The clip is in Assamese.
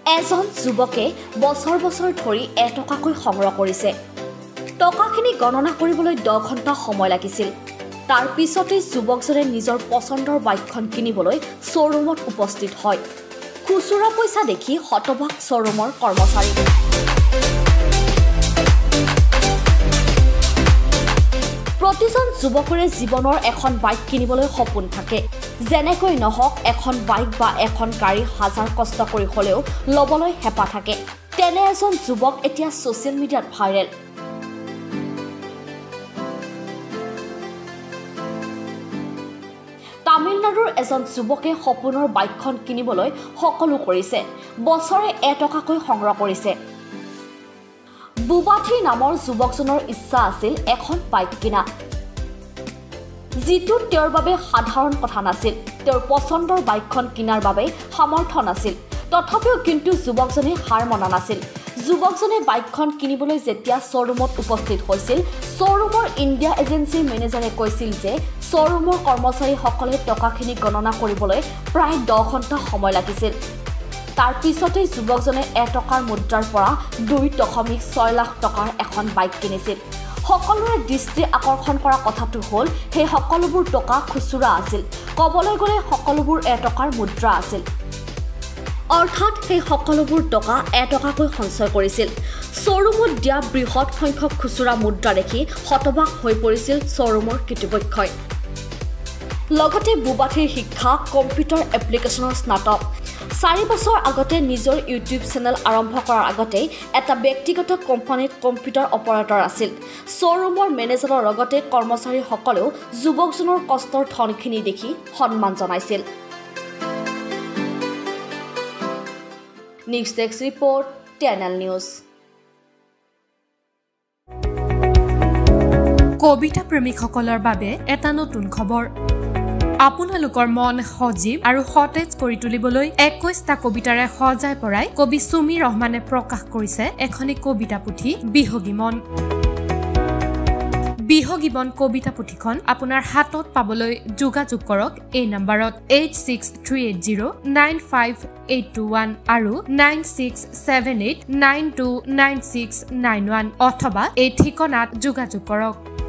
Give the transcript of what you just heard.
এজন যুৱকে বছৰ বছৰ ধৰি এটকাকৈ সংগ্ৰহ কৰিছে। টকাখিনি গণনা কৰিবলৈ 10 ঘণ্টা সময় লাগিছিল। তাৰ পিছতে যুৱকজনে নিজৰ পছন্দৰ বাইকখন কিনিবলৈ শ্বৰুমত উপস্থিত হয়। খুচুৰা পইচা দেখি হতবাক শ্বৰুমৰ কৰ্মচাৰী। প্ৰতিজন যুৱকৰে জীৱনৰ এখন বাইক কিনিবলৈ সপোন থাকে। যেনেকৈ নহওক এখন বাইক বা এখন গাড়ী হাজাৰ কষ্ট কৰি হ'লেও ল'বলৈ হেঁপাহ থাকে। তেনে এজন যুৱক এতিয়া ছ'চিয়েল মিডিয়াত ভাইৰেল। তামিলনাডুৰ এজন যুৱকে সপোনৰ বাইকখন কিনিবলৈ সকলো কৰিছে। বছৰে এটকাকৈ সংগ্ৰহ কৰিছে। বুবাথি নামৰ যুৱকজনৰ ইচ্ছা আছিল এখন বাইক কিনা, যিটো তেওঁৰ বাবে সাধাৰণ কথা নাছিল। তেওঁৰ পছন্দৰ বাইকখন কিনাৰ বাবে সামৰ্থ্য নাছিল। তথাপিও কিন্তু যুৱকজনে হাৰ মনা নাছিল। যুৱকজনে বাইকখন কিনিবলৈ যেতিয়া শ্বৰুমত উপস্থিত হৈছিল, শ্বৰুমৰ ইণ্ডিয়া এজেঞ্চিৰ মেনেজাৰে কৈছিল যে শ্বৰুমৰ কৰ্মচাৰীসকলে টকাখিনি গণনা কৰিবলৈ প্ৰায় 10 ঘণ্টা সময় লাগিছিল। তাৰ পিছতে যুৱকজনে এটকাৰ মুদ্ৰাৰ পৰা 2.6 লাখ টকাৰ এখন বাইক কিনিছিল। সকলোৰে দৃষ্টি আকৰ্ষণ কৰা কথাটো হ'ল সেই সকলোবোৰ টকা খুচুৰা আছিল। ক'বলৈ গ'লে সকলোবোৰ এটকাৰ মুদ্ৰা আছিল। অৰ্থাৎ সেই সকলোবোৰ টকা এটকাকৈ সঞ্চয় কৰিছিল। শ্বৰুমত দিয়া বৃহৎ সংখ্যক খুচুৰা মুদ্ৰা দেখি হতবাক হৈ পৰিছিল শ্বৰুমৰ কৰ্তৃপক্ষই। লগতে বুবাথিৰ শিক্ষা কম্পিউটাৰ এপ্লিকেশ্যনৰ স্নাতক। 4 বছৰ আগতে নিজৰ ইউটিউব চেনেল আৰম্ভ কৰাৰ আগতেই এটা ব্যক্তিগত কোম্পানীত কম্পিউটাৰ অপাৰেটৰ আছিল। শ্বৰুমৰ মেনেজাৰৰ লগতে কৰ্মচাৰীসকলেও যুৱকজনৰ কষ্টৰ ধনখিনি দেখি সন্মান জনাইছিল। নিউজ ডেস্ক ৰিপৰ্ট, টেনেল নিউজ। কবিতা প্ৰেমিকসকলৰ বাবে এটা নতুন খবৰ। আপোনালোকৰ মন সজীৱ আৰু সতেজ কৰি তুলিবলৈ 21টা কবিতাৰে সজাই পৰাই কবি সুমি ৰহমানে প্ৰকাশ কৰিছে এখনি কবিতা পুথি বিহগী মন। বিহগী মন কবিতা পুথিখন আপোনাৰ হাতত পাবলৈ যোগাযোগ কৰক এই নম্বৰত 8638095821 আৰু 9678929691 অথবা এই ঠিকনাত যোগাযোগ কৰক।